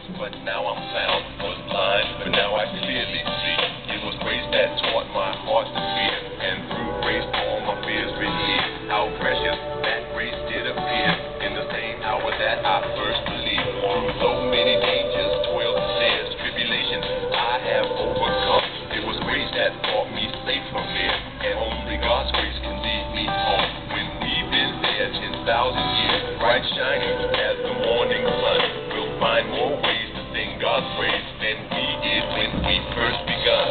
lost, but now I'm found. Was blind, but now I clearly see. It was grace that taught my heart to fear, and through grace all my fears relieved. How precious that grace did appear in the same hour that I first believed. Through so many dangers, toils, snares, tribulations I have overcome. It was grace that brought me safe from there, and only God's grace can lead me home. When we've been there 10,000 years, bright shining as the morning sun, we'll find more ways to sing God's praise than we did when we first begun.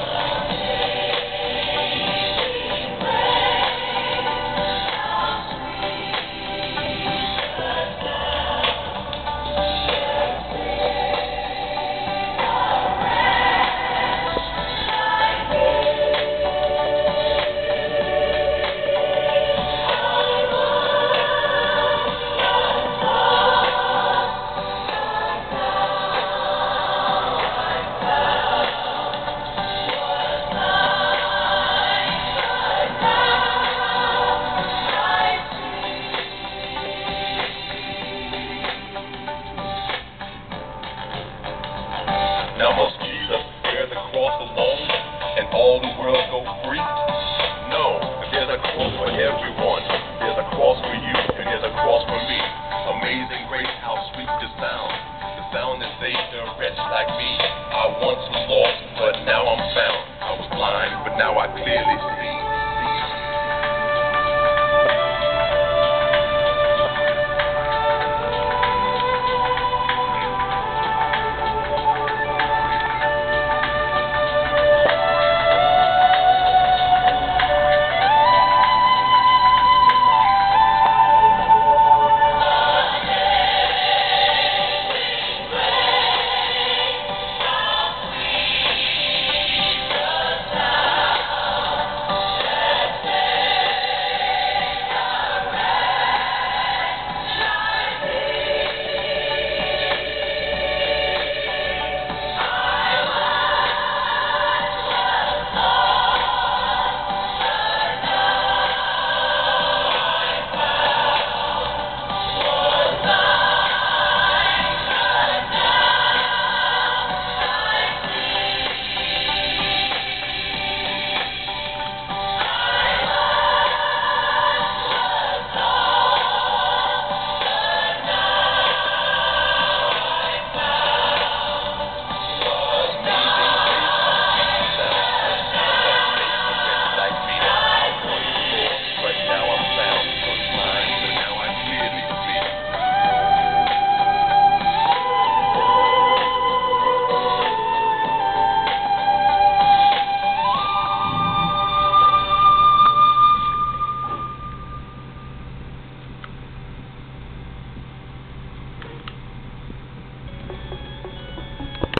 Now must Jesus bear the cross alone and all the world go free? No, there's a cross for everyone. There's a cross for you and there's a cross for me. Amazing grace, how sweet the sound that saved a wretch like me.